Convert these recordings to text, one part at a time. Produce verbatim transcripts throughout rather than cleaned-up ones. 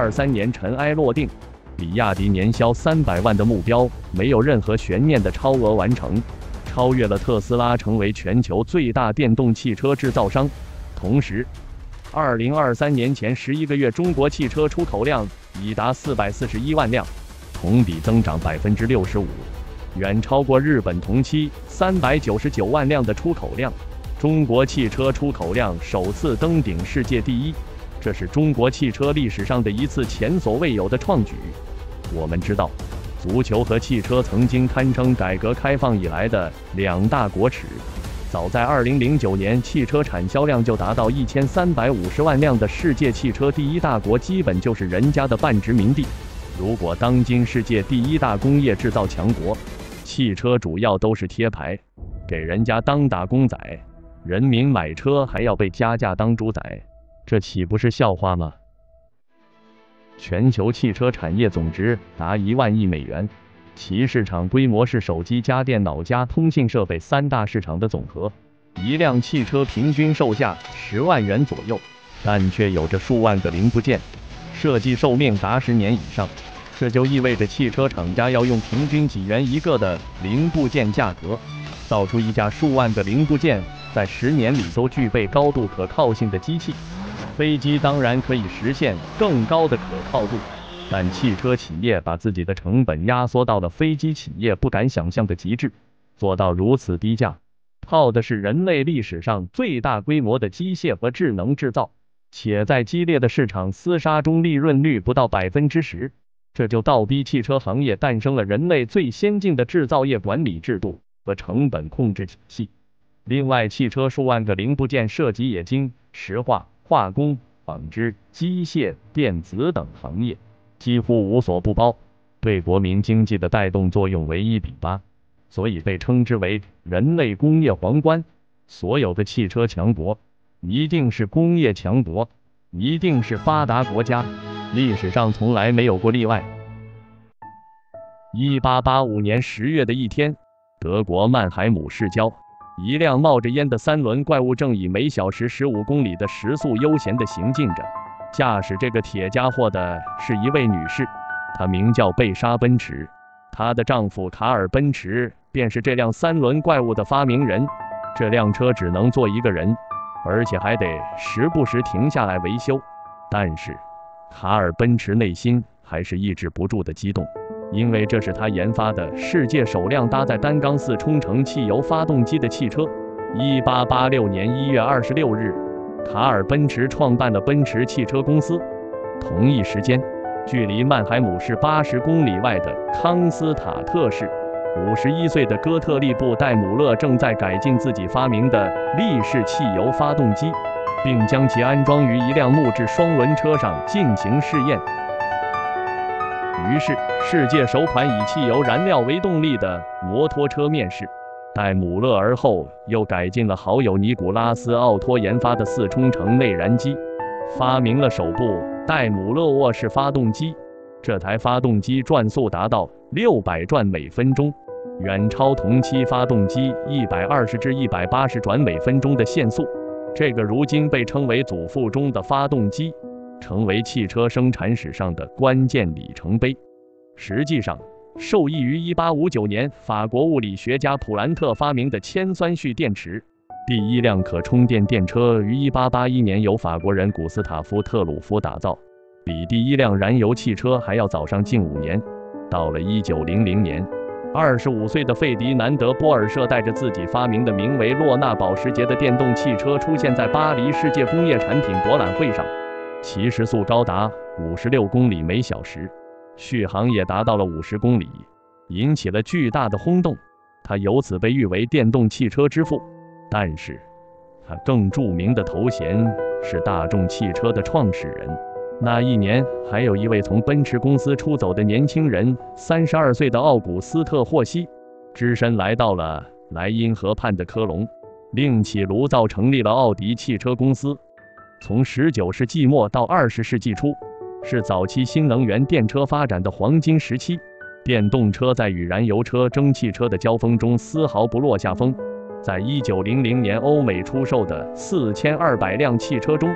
二三年尘埃落定，比亚迪年销三百万的目标没有任何悬念的超额完成，超越了特斯拉，成为全球最大电动汽车制造商。同时，二零二三年前十一个月，中国汽车出口量已达四百四十一万辆，同比增长百分之六十五，远超过日本同期三百九十九万辆的出口量。中国汽车出口量首次登顶世界第一，这是中国汽车历史上的一次前所未有的创举。我们知道，足球和汽车曾经堪称改革开放以来的两大国耻。早在二零零九年，汽车产销量就达到一千三百五十万辆的世界汽车第一大国，基本就是人家的半殖民地。如果当今世界第一大工业制造强国，汽车主要都是贴牌，给人家当打工仔，人民买车还要被加价当猪仔，这岂不是笑话吗？全球汽车产业总值达一万亿美元，其市场规模是手机加电脑加通信设备三大市场的总和。一辆汽车平均售价十万元左右，但却有着数万个零部件，设计寿命达十年以上。这就意味着汽车厂家要用平均几元一个的零部件价格，造出一架数万个零部件在十年里都具备高度可靠性的机器。飞机当然可以实现更高的可靠度，但汽车企业把自己的成本压缩到了飞机企业不敢想象的极致，做到如此低价，靠的是人类历史上最大规模的机械和智能制造，且在激烈的市场厮杀中利润率不到百分之十，这就倒逼汽车行业诞生了人类最先进的制造业管理制度和成本控制体系。另外，汽车数万个零部件涉及冶金、石化、化工、纺织、机械、电子等行业，几乎无所不包，对国民经济的带动作用为一比八，所以被称之为人类工业皇冠。所有的汽车强国一定是工业强国，一定是发达国家，历史上从来没有过例外。一八八五年十月的一天，德国曼海姆市郊，一辆冒着烟的三轮怪物正以每小时十五公里的时速悠闲地行进着。驾驶这个铁家伙的是一位女士，她名叫贝莎·奔驰，她的丈夫卡尔·奔驰便是这辆三轮怪物的发明人。这辆车只能坐一个人，而且还得时不时停下来维修。但是卡尔·奔驰内心还是抑制不住的激动，因为这是他研发的世界首辆搭载单缸四冲程汽油发动机的汽车。一八八六年一月二十六日，卡尔·奔驰创办了奔驰汽车公司。同一时间，距离曼海姆市八十公里外的康斯塔特市，五十一岁的哥特利布·戴姆勒正在改进自己发明的立式汽油发动机，并将其安装于一辆木质双轮车上进行试验。于是，世界首款以汽油燃料为动力的摩托车面世。戴姆勒而后又改进了好友尼古拉斯·奥托研发的四冲程内燃机，发明了首部戴姆勒卧式发动机。这台发动机转速达到六百转每分钟，远超同期发动机一百二十至一百八十转每分钟的限速。这个如今被称为祖父中的发动机，成为汽车生产史上的关键里程碑。实际上，受益于一八五九年法国物理学家普兰特发明的铅酸蓄电池，第一辆可充电电车于一八八一年由法国人古斯塔夫·特鲁夫打造，比第一辆燃油汽车还要早上近五年。到了一九零零年，二十五岁的费迪南德·波尔舍带着自己发明的名为洛纳保时捷的电动汽车出现在巴黎世界工业产品博览会上，其时速高达五十六公里每小时。续航也达到了五十公里，引起了巨大的轰动。他由此被誉为电动汽车之父。但是，他更著名的头衔是大众汽车的创始人。那一年，还有一位从奔驰公司出走的年轻人，三十二岁的奥古斯特·霍希，只身来到了莱茵河畔的科隆，另起炉灶成立了奥迪汽车公司。从十九世纪末到二十世纪初，是早期新能源电车发展的黄金时期。电动车在与燃油车、蒸汽车的交锋中丝毫不落下风。在一九零零年欧美出售的四千二百辆汽车中，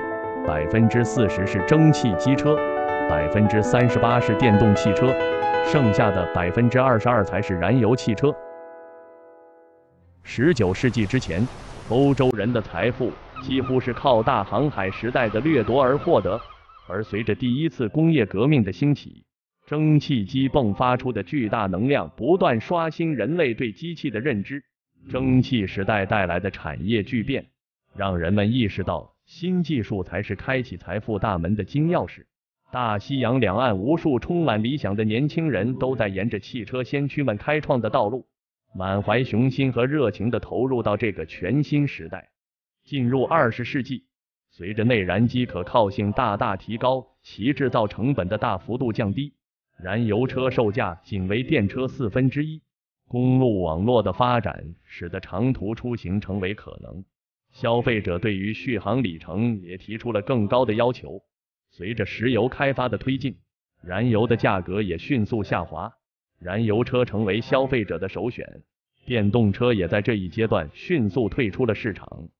百分之四十是蒸汽机车，百分之三十八是电动汽车，剩下的百分之二十二才是燃油汽车。十九世纪之前，欧洲人的财富几乎是靠大航海时代的掠夺而获得，而随着第一次工业革命的兴起，蒸汽机迸发出的巨大能量不断刷新人类对机器的认知。蒸汽时代带来的产业巨变，让人们意识到新技术才是开启财富大门的金钥匙。大西洋两岸无数充满理想的年轻人都在沿着汽车先驱们开创的道路，满怀雄心和热情地投入到这个全新时代。进入二十世纪，随着内燃机可靠性大大提高，其制造成本的大幅度降低，燃油车售价仅为电车四分之一。公路网络的发展使得长途出行成为可能，消费者对于续航里程也提出了更高的要求。随着石油开发的推进，燃油的价格也迅速下滑，燃油车成为消费者的首选，电动车也在这一阶段迅速退出了市场。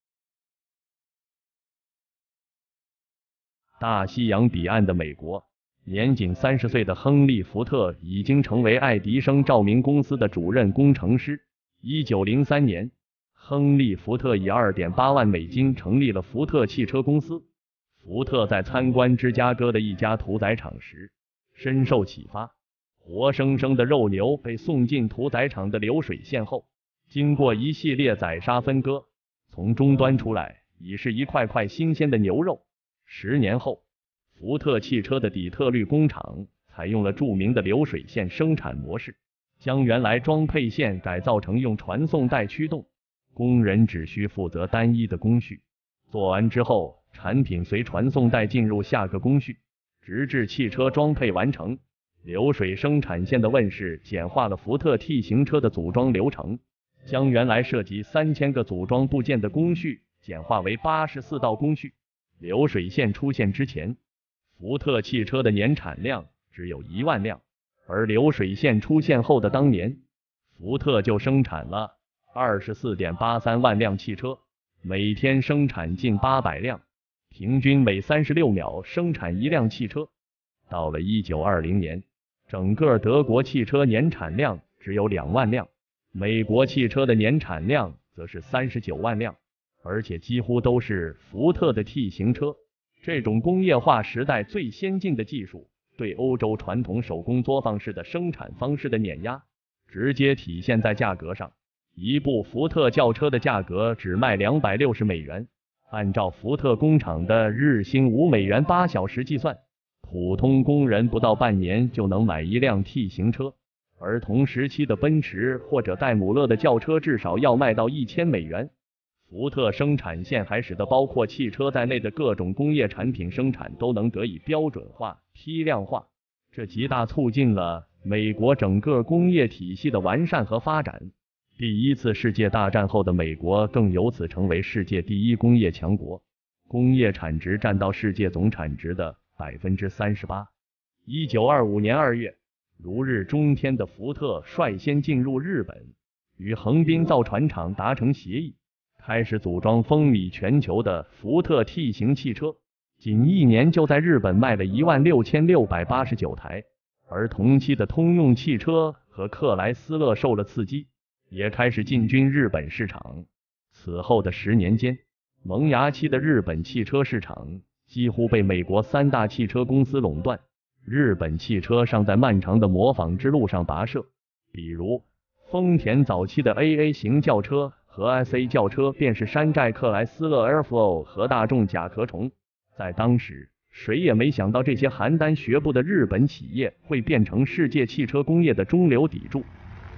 大西洋彼岸的美国，年仅三十岁的亨利·福特已经成为爱迪生照明公司的主任工程师。一九零三年，亨利·福特以 二点八万美金成立了福特汽车公司。福特在参观芝加哥的一家屠宰场时，深受启发。活生生的肉牛被送进屠宰场的流水线后，经过一系列宰杀分割，从终端出来已是一块块新鲜的牛肉。十年后，福特汽车的底特律工厂采用了著名的流水线生产模式，将原来装配线改造成用传送带驱动，工人只需负责单一的工序，做完之后，产品随传送带进入下个工序，直至汽车装配完成。流水生产线的问世简化了福特 T 型车的组装流程，将原来涉及三千个组装部件的工序简化为八十四道工序。流水线出现之前，福特汽车的年产量只有一万辆，而流水线出现后的当年，福特就生产了 二十四点八三万辆汽车，每天生产近八百辆，平均每三十六秒生产一辆汽车。到了一九二零年，整个德国汽车年产量只有两万辆，美国汽车的年产量则是三十九万辆，而且几乎都是福特的 T 型车。这种工业化时代最先进的技术，对欧洲传统手工作坊式的生产方式的碾压，直接体现在价格上。一部福特轿车的价格只卖两百六十美元，按照福特工厂的日薪五美元八小时计算，普通工人不到半年就能买一辆 T 型车，而同时期的奔驰或者戴姆勒的轿车至少要卖到一千美元。福特生产线还使得包括汽车在内的各种工业产品生产都能得以标准化、批量化，这极大促进了美国整个工业体系的完善和发展。第一次世界大战后的美国更由此成为世界第一工业强国，工业产值占到世界总产值的 百分之三十八。一九二五年二月，如日中天的福特率先进入日本，与横滨造船厂达成协议，开始组装风靡全球的福特 T 型汽车，仅一年就在日本卖了一万六千六百八十九台，而同期的通用汽车和克莱斯勒受了刺激，也开始进军日本市场。此后的十年间，萌芽期的日本汽车市场几乎被美国三大汽车公司垄断，日本汽车尚在漫长的模仿之路上跋涉，比如丰田早期的 A A 型轿车和 S A 轿车便是山寨克莱斯勒 Airflow 和大众甲壳虫。在当时，谁也没想到这些邯郸学步的日本企业会变成世界汽车工业的中流砥柱。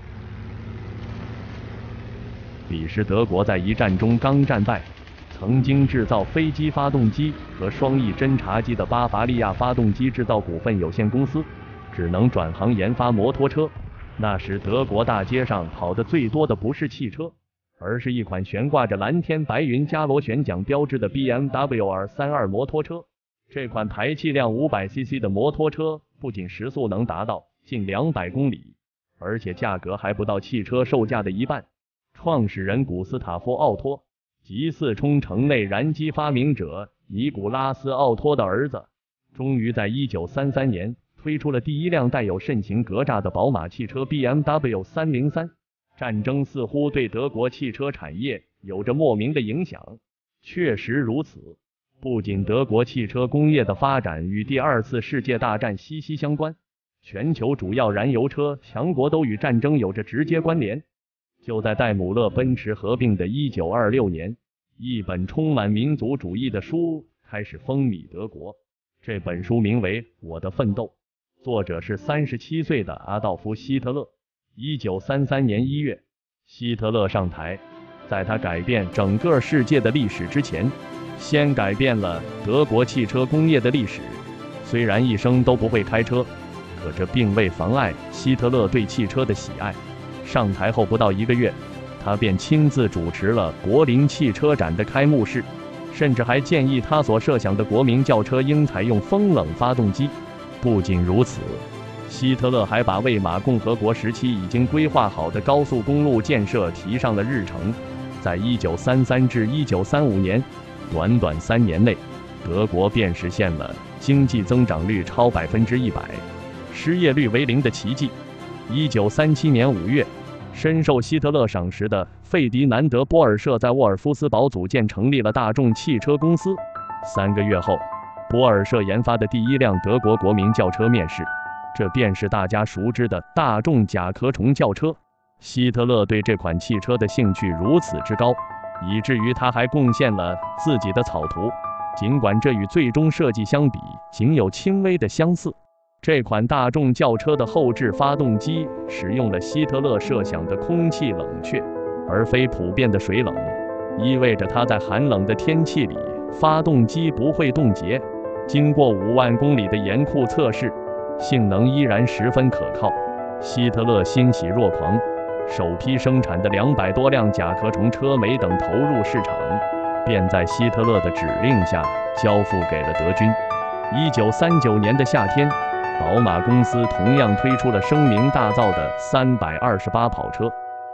彼时德国在一战中刚战败，曾经制造飞机发动机和双翼侦察机的巴伐利亚发动机制造股份有限公司只能转行研发摩托车。那时德国大街上跑得最多的不是汽车，而是一款悬挂着蓝天白云加螺旋桨标志的 B M W R 三十二 摩托车。这款排气量 五百 C C 的摩托车不仅时速能达到近两百公里，而且价格还不到汽车售价的一半。创始人古斯塔夫·奥托，即四冲程内燃机发明者， 尼古拉斯·奥托的儿子，终于在一九三三年推出了第一辆带有慎行格栅的宝马汽车 B M W 三零三。战争似乎对德国汽车产业有着莫名的影响。确实如此，不仅德国汽车工业的发展与第二次世界大战息息相关，全球主要燃油车强国都与战争有着直接关联。就在戴姆勒奔驰合并的一九二六年，一本充满民族主义的书开始风靡德国。这本书名为《我的奋斗》，作者是三十七岁的阿道夫·希特勒。一九三三年一月，希特勒上台，在他改变整个世界的历史之前，先改变了德国汽车工业的历史。虽然一生都不会开车，可这并未妨碍希特勒对汽车的喜爱。上台后不到一个月，他便亲自主持了柏林汽车展的开幕式，甚至还建议他所设想的国民轿车应采用风冷发动机。不仅如此，希特勒还把魏玛共和国时期已经规划好的高速公路建设提上了日程。在一九三三至一九三五年，短短三年内，德国便实现了经济增长率超百分之一百，失业率为零的奇迹。一九三七年五月，深受希特勒赏识的费迪南德·波尔社在沃尔夫斯堡组建成立了大众汽车公司。三个月后，波尔社研发的第一辆德国国民轿车面世。这便是大家熟知的大众甲壳虫轿车。希特勒对这款汽车的兴趣如此之高，以至于他还贡献了自己的草图，尽管这与最终设计相比仅有轻微的相似。这款大众轿车的后置发动机使用了希特勒设想的空气冷却，而非普遍的水冷，意味着它在寒冷的天气里，发动机不会冻结。经过五万公里的严酷测试，性能依然十分可靠。希特勒欣喜若狂，首批生产的两百多辆甲壳虫车没等投入市场，便在希特勒的指令下交付给了德军。一九三九年的夏天，宝马公司同样推出了声名大噪的三百二十八跑车。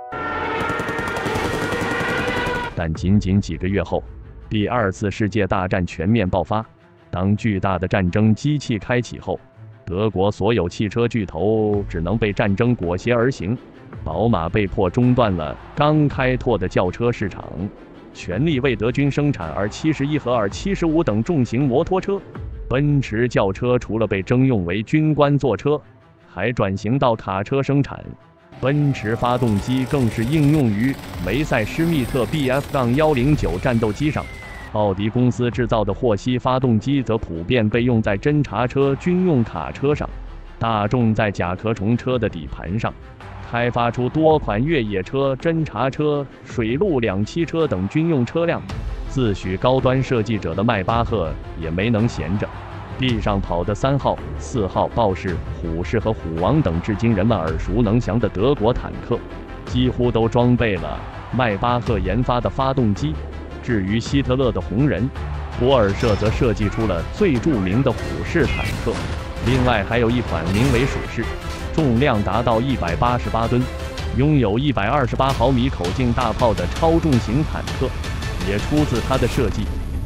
但仅仅几个月后，第二次世界大战全面爆发。当巨大的战争机器开启后，德国所有汽车巨头只能被战争裹挟而行，宝马被迫中断了刚开拓的轿车市场，全力为德军生产 R 七十一 和 R 七十五 等重型摩托车。奔驰轿车除了被征用为军官座车，还转型到卡车生产。奔驰发动机更是应用于梅赛施密特 B F 一零九 战斗机上。奥迪公司制造的霍希发动机则普遍被用在侦察车军用卡车上。大众在甲壳虫车的底盘上开发出多款越野车、侦察车、水陆两栖车等军用车辆。自诩高端设计者的迈巴赫也没能闲着，地上跑的三号、四号、豹式、虎式和虎王等至今人们耳熟能详的德国坦克，几乎都装备了迈巴赫研发的发动机。至于希特勒的红人，博尔社则设计出了最著名的虎式坦克。另外还有一款名为鼠式，重量达到一百八十八吨，拥有一百二十八毫米口径大炮的超重型坦克，也出自他的设计。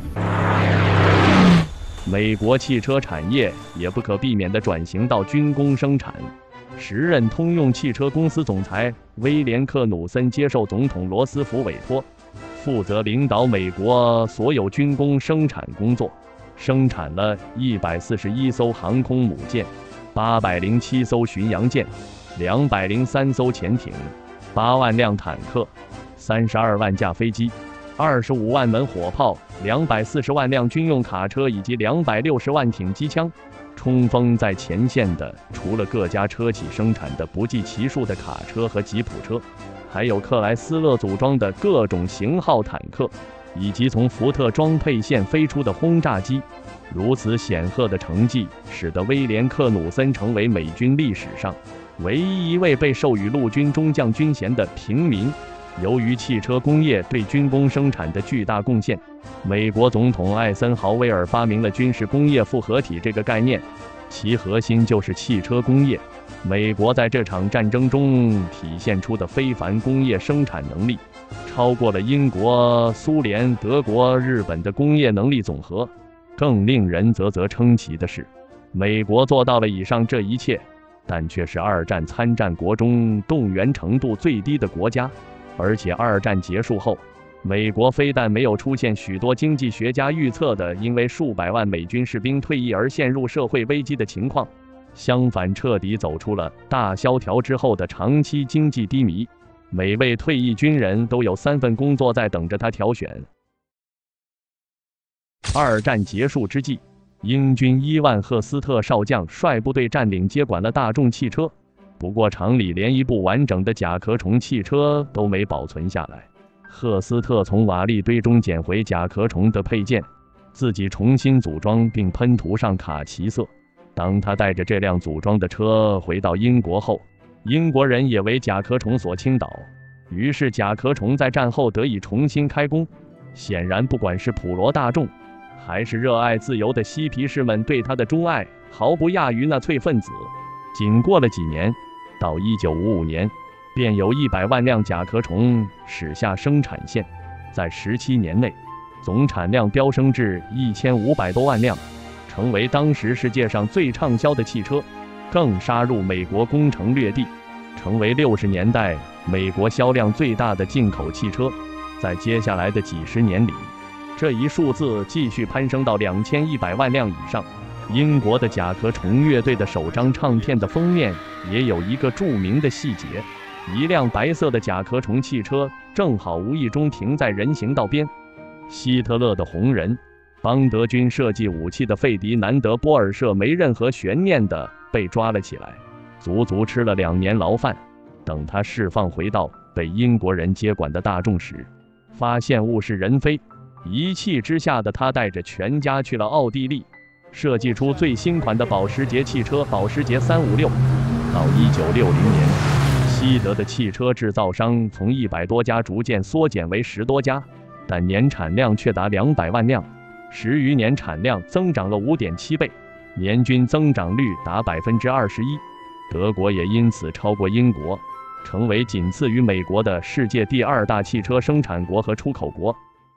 美国汽车产业也不可避免地转型到军工生产。时任通用汽车公司总裁威廉·克努森接受总统罗斯福委托，负责领导美国所有军工生产工作，生产了一百四十一艘航空母舰、八百零七艘巡洋舰、两百零三艘潜艇、八万辆坦克、三十二万架飞机、二十五万门火炮、两百四十万辆军用卡车以及两百六十万挺机枪。冲锋在前线的除了各家车企生产的不计其数的卡车和吉普车，还有克莱斯勒组装的各种型号坦克，以及从福特装配线飞出的轰炸机。如此显赫的成绩，使得威廉·克努森成为美军历史上唯一一位被授予陆军中将军衔的平民。由于汽车工业对军工生产的巨大贡献，美国总统艾森豪威尔发明了军事工业复合体这个概念， 其核心就是汽车工业。美国在这场战争中体现出的非凡工业生产能力，超过了英国、苏联、德国、日本的工业能力总和。更令人啧啧称奇的是，美国做到了以上这一切，但却是二战参战国中动员程度最低的国家。而且二战结束后，美国非但没有出现许多经济学家预测的因为数百万美军士兵退役而陷入社会危机的情况，相反彻底走出了大萧条之后的长期经济低迷。每位退役军人都有三份工作在等着他挑选。二战结束之际，英军伊万赫斯特少将率部队占领接管了大众汽车，不过厂里连一部完整的甲壳虫汽车都没保存下来。赫斯特从瓦砾堆中捡回甲壳虫的配件，自己重新组装并喷涂上卡其色。当他带着这辆组装的车回到英国后，英国人也为甲壳虫所倾倒，于是甲壳虫在战后得以重新开工。显然，不管是普罗大众，还是热爱自由的嬉皮士们，对他的钟爱毫不亚于纳粹分子。仅过了几年，到一九五五年，便有一百万辆甲壳虫驶下生产线，在十七年内，总产量飙升至一千五百多万辆，成为当时世界上最畅销的汽车，更杀入美国攻城略地，成为六十年代美国销量最大的进口汽车。在接下来的几十年里，这一数字继续攀升到两千一百万辆以上。英国的甲壳虫乐队的首张唱片的封面也有一个著名的细节，一辆白色的甲壳虫汽车正好无意中停在人行道边。希特勒的红人，帮德军设计武器的费迪南德·波尔舍没任何悬念地被抓了起来，足足吃了两年牢饭。等他释放回到被英国人接管的大众时，发现物是人非，一气之下的他带着全家去了奥地利，设计出最新款的保时捷汽车保时捷三五六。到一九六零年，西德的汽车制造商从一百多家逐渐缩减为十多家，但年产量却达两百万辆，十余年产量增长了 五点七倍，年均增长率达 百分之二十一。 德国也因此超过英国，成为仅次于美国的世界第二大汽车生产国和出口国。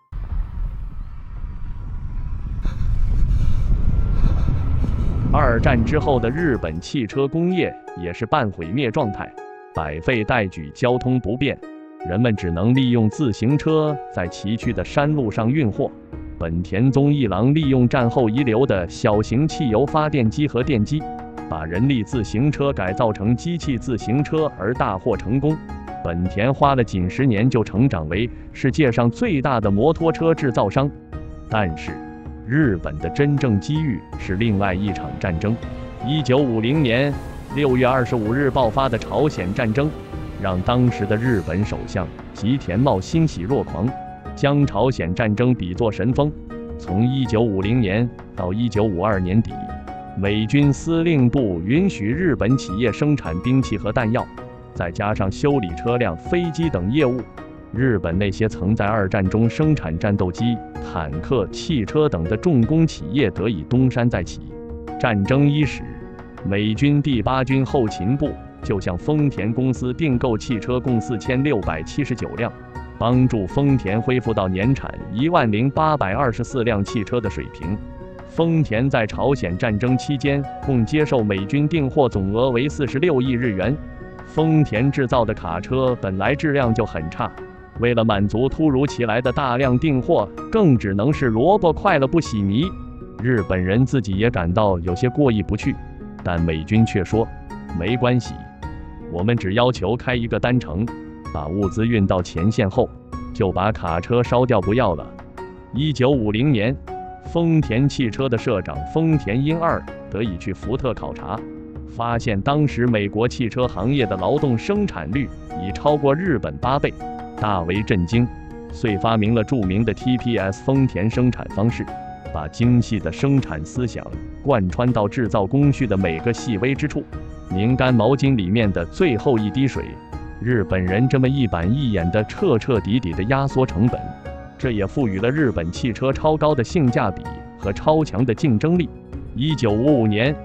二战之后的日本汽车工业也是半毁灭状态，百废待举，交通不便，人们只能利用自行车在崎岖的山路上运货。本田宗一郎利用战后遗留的小型汽油发电机和电机，把人力自行车改造成机器自行车而大获成功。本田花了仅十年就成长为世界上最大的摩托车制造商。但是日本的真正机遇是另外一场战争。一九五零年六月二十五日爆发的朝鲜战争，让当时的日本首相吉田茂欣喜若狂，将朝鲜战争比作神风。从一九五零年到一九五二年底，美军司令部允许日本企业生产兵器和弹药，再加上修理车辆、飞机等业务，日本那些曾在二战中生产战斗机、坦克、汽车等的重工企业得以东山再起。战争伊始，美军第八军后勤部就向丰田公司订购汽车共四千六百七十九辆，帮助丰田恢复到年产一万零八百二十四辆汽车的水平。丰田在朝鲜战争期间共接受美军订货总额为四十六亿日元。丰田制造的卡车本来质量就很差，为了满足突如其来的大量订货，更只能是萝卜快了不洗泥。日本人自己也感到有些过意不去，但美军却说没关系，我们只要求开一个单程，把物资运到前线后，就把卡车烧掉不要了。一九五零年，丰田汽车的社长丰田英二得以去福特考察，发现当时美国汽车行业的劳动生产率已超过日本八倍，大为震惊，遂发明了著名的 T P S 丰田生产方式，把精细的生产思想贯穿到制造工序的每个细微之处。拧干毛巾里面的最后一滴水，日本人这么一板一眼的彻彻底底的压缩成本，这也赋予了日本汽车超高的性价比和超强的竞争力。一九五五年，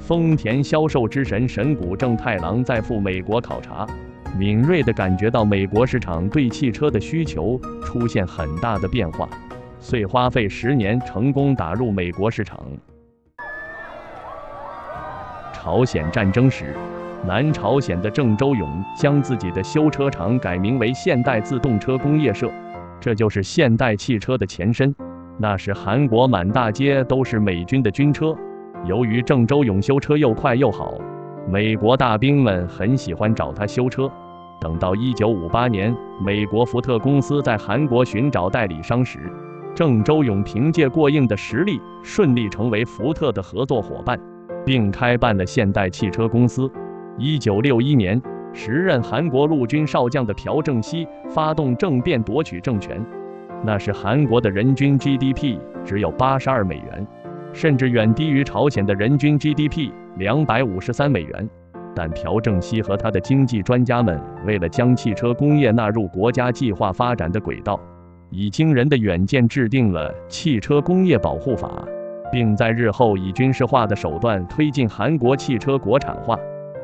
丰田销售之神神谷正太郎在赴美国考察，敏锐地感觉到美国市场对汽车的需求出现很大的变化，遂花费十年成功打入美国市场。朝鲜战争时，南朝鲜的郑周永将自己的修车厂改名为现代自动车工业社，这就是现代汽车的前身。那时韩国满大街都是美军的军车，由于郑周永修车又快又好，美国大兵们很喜欢找他修车。等到一九五八年，美国福特公司在韩国寻找代理商时，郑周永凭借过硬的实力，顺利成为福特的合作伙伴，并开办了现代汽车公司。一九六一年，时任韩国陆军少将的朴正熙发动政变夺取政权。那时韩国的人均 G D P 只有八十二美元，甚至远低于朝鲜的人均 G D P 两百五十三美元。但朴正熙和他的经济专家们为了将汽车工业纳入国家计划发展的轨道，以惊人的远见制定了汽车工业保护法，并在日后以军事化的手段推进韩国汽车国产化。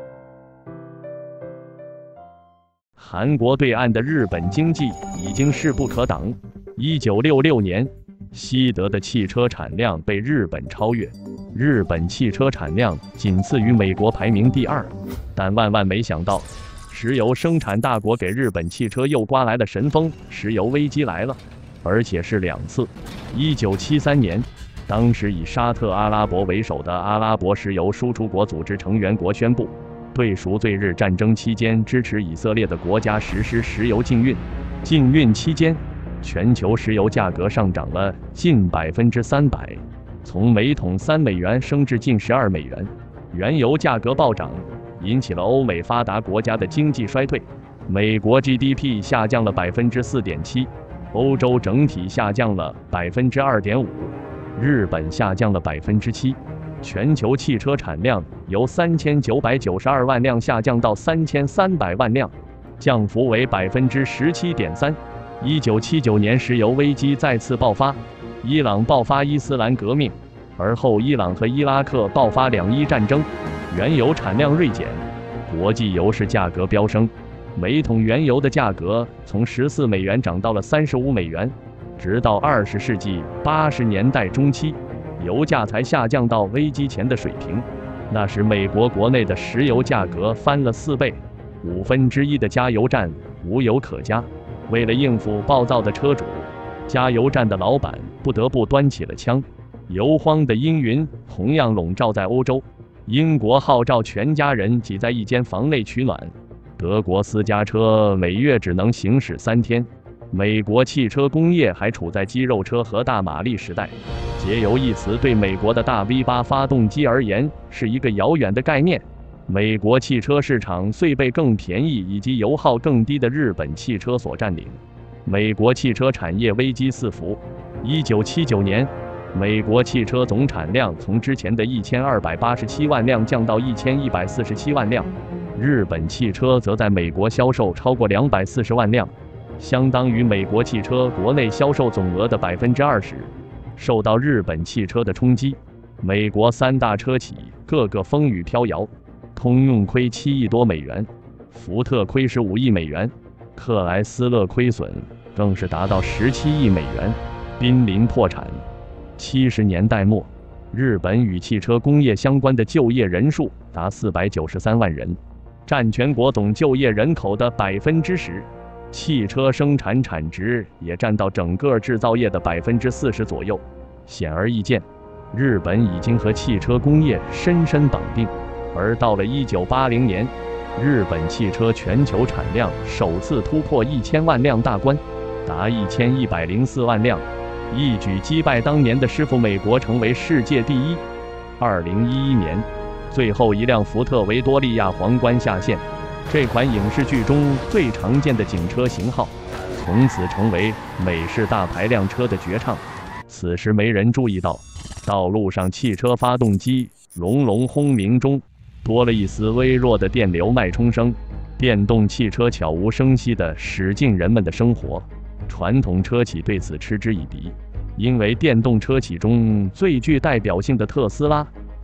韩国对岸的日本经济已经势不可挡。一九六六年，西德的汽车产量被日本超越，日本汽车产量仅次于美国，排名第二。但万万没想到，石油生产大国给日本汽车又刮来了神风，石油危机来了，而且是两次。一九七三年，当时以沙特阿拉伯为首的阿拉伯石油输出国组织成员国宣布，对赎罪日战争期间支持以色列的国家实施石油禁运。禁运期间，全球石油价格上涨了近百分之三百，从每桶三美元升至近十二美元。原油价格暴涨，引起了欧美发达国家的经济衰退。美国 G D P 下降了百分之四点七，欧洲整体下降了百分之二点五，日本下降了百分之七。全球汽车产量由三千九百九十二万辆下降到三千三百万辆，降幅为百分之十七点三。一九七九年，石油危机再次爆发，伊朗爆发伊斯兰革命，而后伊朗和伊拉克爆发两伊战争，原油产量锐减，国际油市价格飙升，每桶原油的价格从十四美元涨到了三十五美元，直到二十世纪八十年代中期，油价才下降到危机前的水平。那时美国国内的石油价格翻了四倍，五分之一的加油站无油可加。为了应付暴躁的车主，加油站的老板不得不端起了枪。油荒的阴云同样笼罩在欧洲，英国号召全家人挤在一间房内取暖，德国私家车每月只能行驶三天，美国汽车工业还处在肌肉车和大马力时代。节油一词对美国的大 V 八 发动机而言是一个遥远的概念。美国汽车市场遂被更便宜以及油耗更低的日本汽车所占领，美国汽车产业危机四伏。一九七九年，美国汽车总产量从之前的一千二百八十七万辆降到一千一百四十七万辆，日本汽车则在美国销售超过两百四十万辆，相当于美国汽车国内销售总额的百分之二十。受到日本汽车的冲击，美国三大车企个个风雨飘摇。通用亏七亿多美元，福特亏十五亿美元，克莱斯勒亏损更是达到十七亿美元，濒临破产。七十年代末，日本与汽车工业相关的就业人数达四百九十三万人，占全国总就业人口的百分之十。汽车生产产值也占到整个制造业的百分之四十左右。显而易见，日本已经和汽车工业深深绑定。而到了一九八零年，日本汽车全球产量首次突破一千万辆大关，达一千一百零四万辆，一举击败当年的师傅美国，成为世界第一。二零一一年，最后一辆福特维多利亚皇冠下线，这款影视剧中最常见的警车型号，从此成为美式大排量车的绝唱。此时没人注意到，道路上汽车发动机隆隆轰鸣中，多了一丝微弱的电流脉冲声，电动汽车悄无声息地驶进人们的生活。传统车企对此嗤之以鼻，因为电动车企中最具代表性的特斯拉，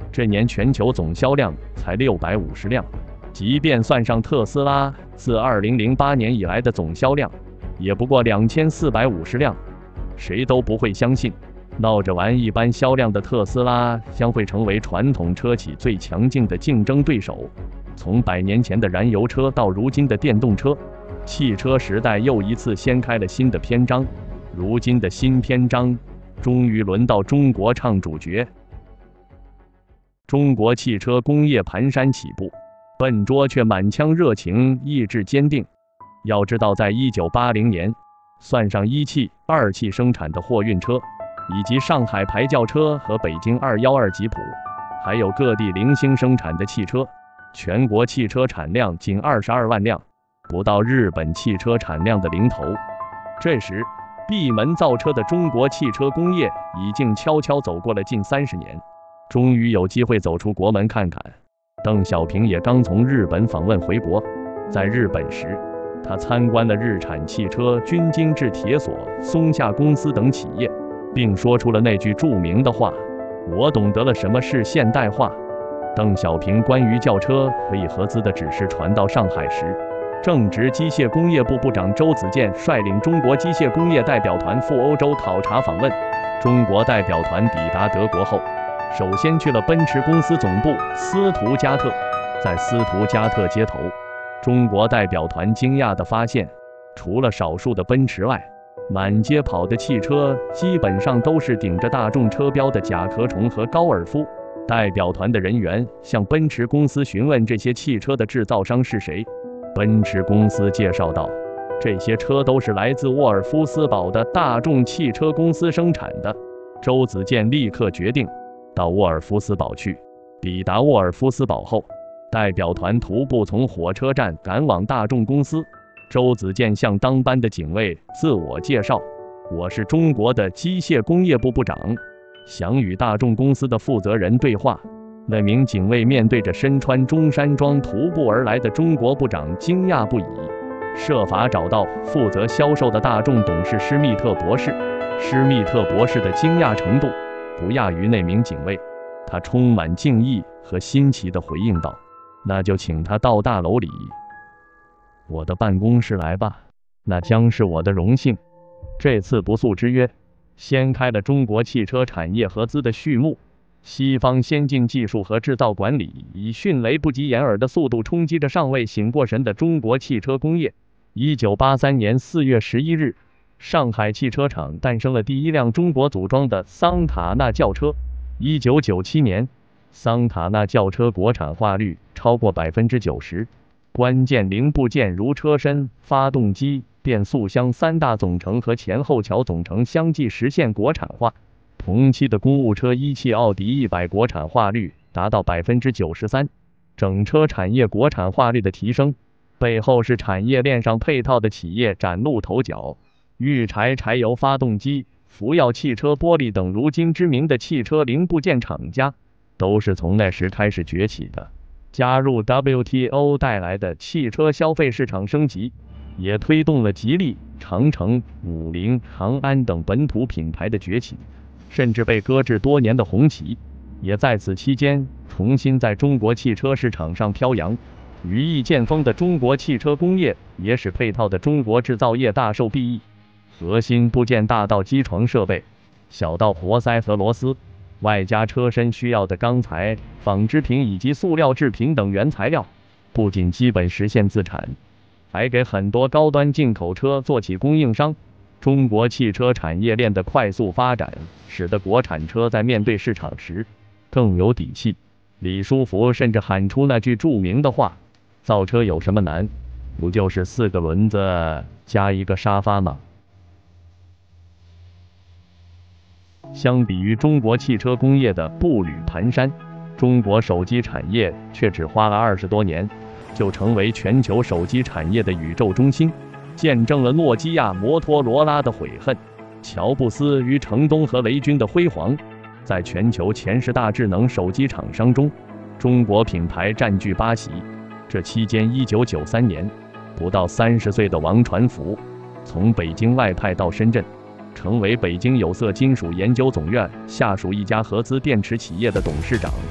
这年全球总销量才六百五十辆，即便算上特斯拉自二零零八年以来的总销量，也不过两千四百五十辆。谁都不会相信，闹着玩一般销量的特斯拉将会成为传统车企最强劲的竞争对手。从百年前的燃油车到如今的电动车，汽车时代又一次掀开了新的篇章。如今的新篇章，终于轮到中国唱主角。中国汽车工业蹒跚起步，笨拙却满腔热情，意志坚定。要知道，在一九八零年，算上一汽、二汽生产的货运车，以及上海牌轿车和北京二一二吉普，还有各地零星生产的汽车，全国汽车产量仅二十二万辆，不到日本汽车产量的零头。这时，闭门造车的中国汽车工业已经悄悄走过了近三十年，终于有机会走出国门看看。邓小平也刚从日本访问回国，在日本时，他参观了日产汽车、军精制铁所、松下公司等企业，并说出了那句著名的话：“我懂得了什么是现代化。”邓小平关于轿车可以合资的指示传到上海时，正值机械工业部部长周子健率领中国机械工业代表团赴欧洲考察访问。中国代表团抵达德国后，首先去了奔驰公司总部斯图加特。在斯图加特街头，中国代表团惊讶地发现，除了少数的奔驰外，满街跑的汽车基本上都是顶着大众车标的甲壳虫和高尔夫。代表团的人员向奔驰公司询问这些汽车的制造商是谁。奔驰公司介绍道，这些车都是来自沃尔夫斯堡的大众汽车公司生产的。周子健立刻决定到沃尔夫斯堡去。抵达沃尔夫斯堡后，代表团徒步从火车站赶往大众公司。周子健向当班的警卫自我介绍：“我是中国的机械工业部部长，想与大众公司的负责人对话。”那名警卫面对着身穿中山装徒步而来的中国部长惊讶不已，设法找到负责销售的大众董事施密特博士。施密特博士的惊讶程度不亚于那名警卫，他充满敬意和新奇地回应道：“那就请他到大楼里，我的办公室来吧，那将是我的荣幸。”这次不速之约，掀开了中国汽车产业合资的序幕。西方先进技术和制造管理以迅雷不及掩耳的速度冲击着尚未醒过神的中国汽车工业。一九八三年四月十一日，上海汽车厂诞生了第一辆中国组装的桑塔纳轿车。一九九七年，桑塔纳轿车国产化率超过百分之九十，关键零部件如车身、发动机、变速箱三大总成和前后桥总成相继实现国产化。同期的公务车一汽奥迪一百国产化率达到百分之九十三。整车产业国产化率的提升，背后是产业链上配套的企业崭露头角。豫柴柴油发动机、福耀汽车玻璃等如今知名的汽车零部件厂家，都是从那时开始崛起的。加入 W T O 带来的汽车消费市场升级，也推动了吉利、长城、五菱、长安等本土品牌的崛起。甚至被搁置多年的红旗，也在此期间重新在中国汽车市场上飘扬。羽翼渐丰的中国汽车工业，也使配套的中国制造业大受裨益。核心部件大到机床设备，小到活塞和螺丝，外加车身需要的钢材、纺织品以及塑料制品等原材料，不仅基本实现自产，还给很多高端进口车做起供应商。中国汽车产业链的快速发展，使得国产车在面对市场时更有底气。李书福甚至喊出那句著名的话：“造车有什么难？不就是四个轮子加一个沙发吗？”相比于中国汽车工业的步履蹒跚，中国手机产业却只花了二十多年，就成为全球手机产业的宇宙中心。见证了诺基亚、摩托罗拉的悔恨，乔布斯与程东和雷军的辉煌。在全球前十大智能手机厂商中，中国品牌占据八席。这期间，一九九三年，不到三十岁的王传福从北京外派到深圳，成为北京有色金属研究总院下属一家合资电池企业的董事长。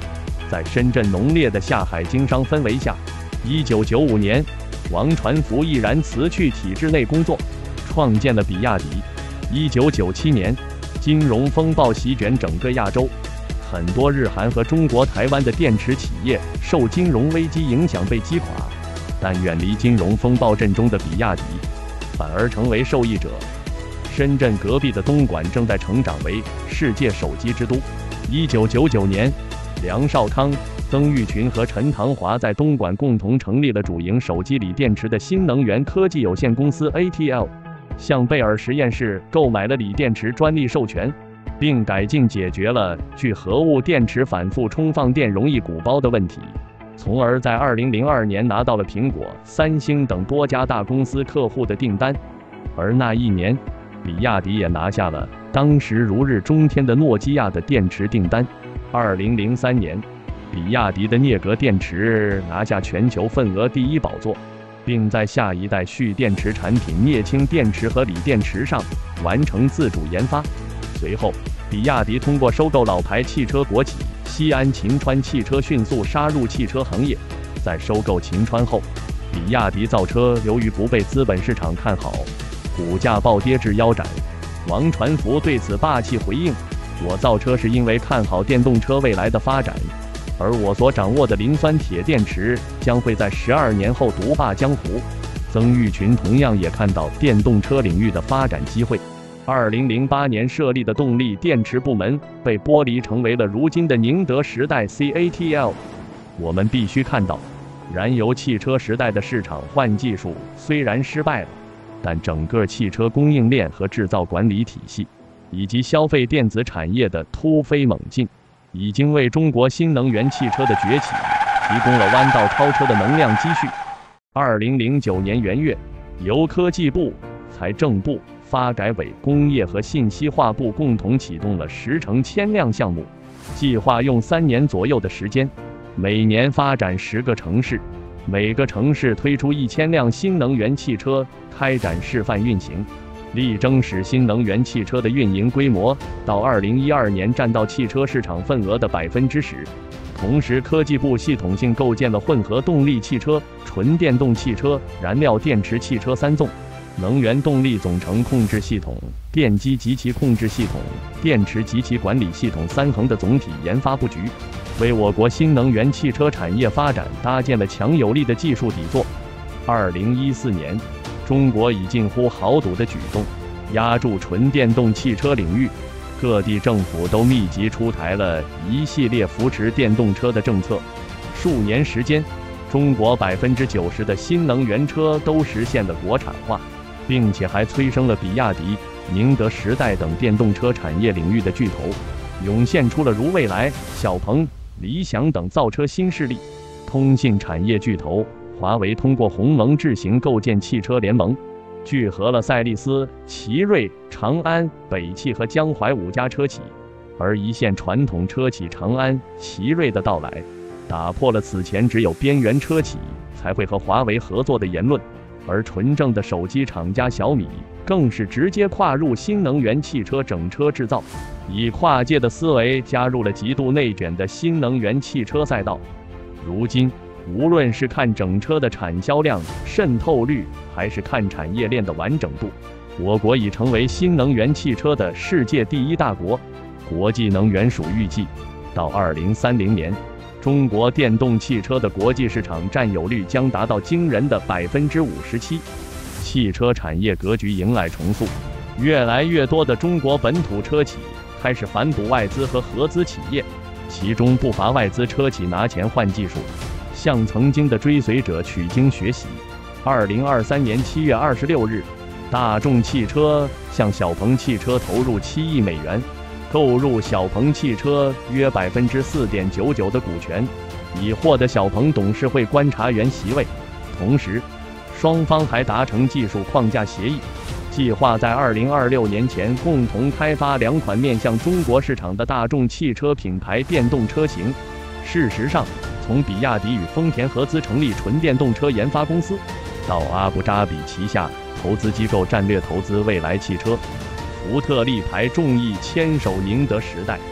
在深圳浓烈的下海经商氛围下，一九九五年，王传福毅然辞去体制内工作，创建了比亚迪。一九九七年，金融风暴席卷整个亚洲，很多日韩和中国台湾的电池企业受金融危机影响被击垮，但远离金融风暴阵中的比亚迪，反而成为受益者。深圳隔壁的东莞正在成长为世界手机之都。一九九九年，梁少康、曾毓群和陈唐华在东莞共同成立了主营手机锂电池的新能源科技有限公司 A T L， 向贝尔实验室购买了锂电池专利授权，并改进解决了聚合物电池反复充放电容易鼓包的问题，从而在二零零二年拿到了苹果、三星等多家大公司客户的订单。而那一年，比亚迪也拿下了当时如日中天的诺基亚的电池订单。二零零三年，比亚迪的镍镉电池拿下全球份额第一宝座，并在下一代蓄电池产品镍氢电池和锂电池上完成自主研发。随后，比亚迪通过收购老牌汽车国企西安秦川汽车，迅速杀入汽车行业。在收购秦川后，比亚迪造车由于不被资本市场看好，股价暴跌至腰斩。王传福对此霸气回应：“我造车是因为看好电动车未来的发展，而我所掌握的磷酸铁电池将会在十二年后独霸江湖。”曾毓群同样也看到电动车领域的发展机会。二零零八年设立的动力电池部门被剥离，成为了如今的宁德时代 C A T L。我们必须看到，燃油汽车时代的市场换技术虽然失败了，但整个汽车供应链和制造管理体系，以及消费电子产业的突飞猛进，已经为中国新能源汽车的崛起提供了弯道超车的能量积蓄。二零零九年元月，由科技部、财政部、发改委、工业和信息化部共同启动了十城千辆项目，计划用三年左右的时间，每年发展十个城市，每个城市推出一千辆新能源汽车，开展示范运行，力争使新能源汽车的运营规模到二零一二年占到汽车市场份额的百分之十。同时，科技部系统性构建了混合动力汽车、纯电动汽车、燃料电池汽车三纵、能源动力总成控制系统、电机及其控制系统、电池及其管理系统三横的总体研发布局，为我国新能源汽车产业发展搭建了强有力的技术底座。二零一四年，中国以近乎豪赌的举动压住纯电动汽车领域，各地政府都密集出台了一系列扶持电动车的政策。数年时间，中国百分之九十的新能源车都实现了国产化，并且还催生了比亚迪、宁德时代等电动车产业领域的巨头，涌现出了如蔚来、小鹏、理想等造车新势力。通信产业巨头华为通过鸿蒙智行构建汽车联盟，聚合了赛力斯、奇瑞、长安、北汽和江淮五家车企。而一线传统车企长安、奇瑞的到来，打破了此前只有边缘车企才会和华为合作的言论。而纯正的手机厂家小米更是直接跨入新能源汽车整车制造，以跨界的思维加入了极度内卷的新能源汽车赛道。如今，无论是看整车的产销量、渗透率，还是看产业链的完整度，我国已成为新能源汽车的世界第一大国。国际能源署预计，到二零三零年，中国电动汽车的国际市场占有率将达到惊人的百分之五十七。汽车产业格局迎来重塑，越来越多的中国本土车企开始反哺外资和合资企业，其中不乏外资车企拿钱换技术，向曾经的追随者取经学习。二零二三年七月二十六日，大众汽车向小鹏汽车投入七亿美元，购入小鹏汽车约百分之四点九九的股权，以获得小鹏董事会观察员席位。同时，双方还达成技术框架协议，计划在二零二六年前共同开发两款面向中国市场的大众汽车品牌电动车型。事实上，从比亚迪与丰田合资成立纯电动车研发公司，到阿布扎比旗下投资机构战略投资蔚来汽车，福特力排众议牵手宁德时代，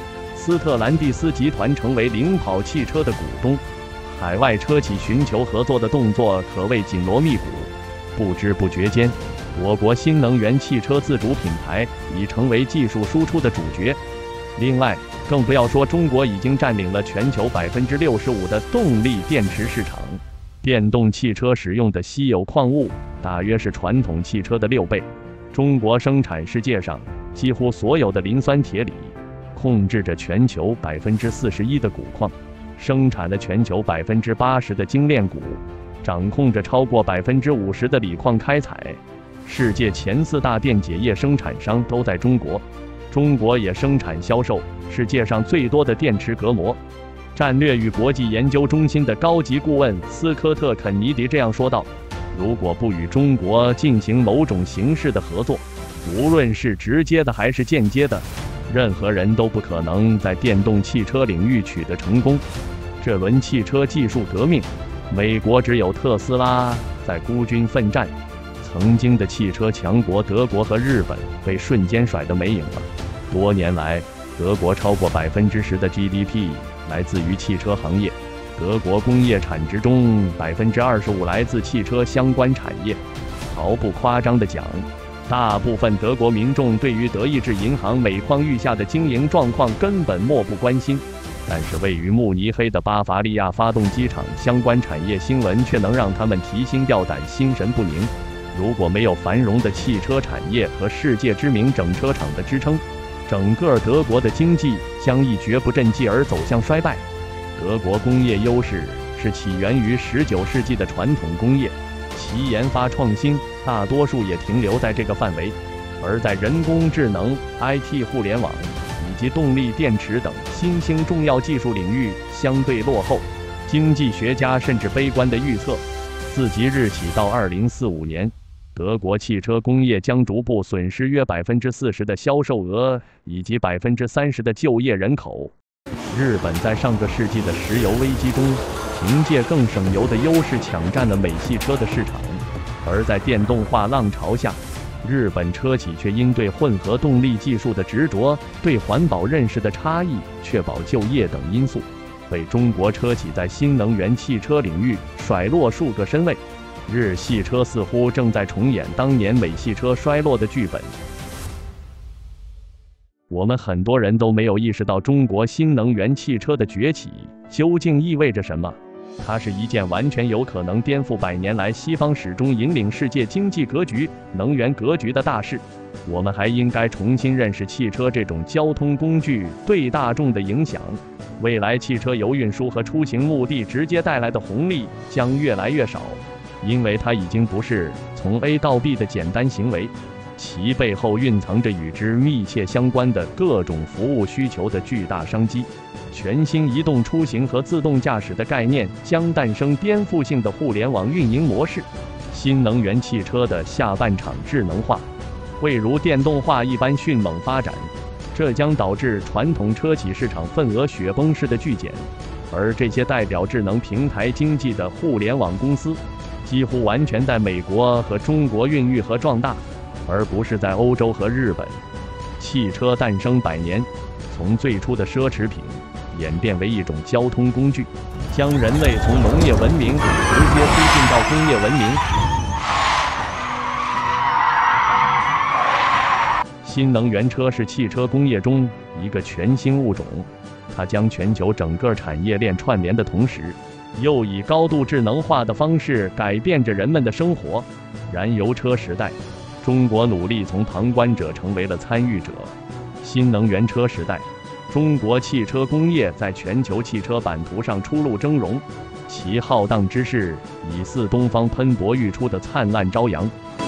斯特兰蒂斯集团成为领跑汽车的股东，海外车企寻求合作的动作可谓紧锣密鼓。不知不觉间，我国新能源汽车自主品牌已成为技术输出的主角。另外，更不要说中国已经占领了全球百分之六十五的动力电池市场。电动汽车使用的稀有矿物大约是传统汽车的六倍。中国生产世界上几乎所有的磷酸铁锂，控制着全球百分之四十一的钴矿，生产了全球百分之八十的精炼钴，掌控着超过百分之五十的锂矿开采。世界前四大电解液生产商都在中国，中国也生产销售世界上最多的电池隔膜。战略与国际研究中心的高级顾问斯科特·肯尼迪这样说道：如果不与中国进行某种形式的合作，无论是直接的还是间接的，任何人都不可能在电动汽车领域取得成功。这轮汽车技术革命，美国只有特斯拉在孤军奋战，曾经的汽车强国德国和日本被瞬间甩得没影了。多年来，德国超过百分之十的 G D P 来自于汽车行业，德国工业产值中百分之二十五来自汽车相关产业。毫不夸张地讲，大部分德国民众对于德意志银行每况愈下的经营状况根本漠不关心，但是位于慕尼黑的巴伐利亚发动机厂相关产业新闻却能让他们提心吊胆、心神不宁。如果没有繁荣的汽车产业和世界知名整车厂的支撑，整个德国的经济将一蹶不振继而走向衰败。德国工业优势是起源于十九世纪的传统工业，其研发创新大多数也停留在这个范围，而在人工智能、I T、互联网以及动力电池等新兴重要技术领域相对落后。经济学家甚至悲观地预测，自即日起到二零四五年，德国汽车工业将逐步损失约百分之四十的销售额以及百分之三十的就业人口。日本在上个世纪的石油危机中，凭借更省油的优势抢占了美系车的市场，而在电动化浪潮下，日本车企却因对混合动力技术的执着、对环保认识的差异、确保就业等因素，被中国车企在新能源汽车领域甩落数个身位。日系车似乎正在重演当年美系车衰落的剧本。我们很多人都没有意识到中国新能源汽车的崛起究竟意味着什么。它是一件完全有可能颠覆百年来西方始终引领世界经济格局、能源格局的大事。我们还应该重新认识汽车这种交通工具对大众的影响。未来汽车由运输和出行目的直接带来的红利将越来越少，因为它已经不是从 A 到 B 的简单行为，其背后蕴藏着与之密切相关的各种服务需求的巨大商机。全新移动出行和自动驾驶的概念将诞生颠覆性的互联网运营模式。新能源汽车的下半场智能化会如电动化一般迅猛发展，这将导致传统车企市场份额雪崩式的巨减，而这些代表智能平台经济的互联网公司几乎完全在美国和中国孕育和壮大，而不是在欧洲和日本。汽车诞生百年，从最初的奢侈品演变为一种交通工具，将人类从农业文明直接推进到工业文明。新能源车是汽车工业中一个全新物种，它将全球整个产业链串联的同时，又以高度智能化的方式改变着人们的生活。燃油车时代，中国努力从旁观者成为了参与者。新能源车时代，中国汽车工业在全球汽车版图上初露峥嵘，其浩荡之势已似东方喷薄欲出的灿烂朝阳。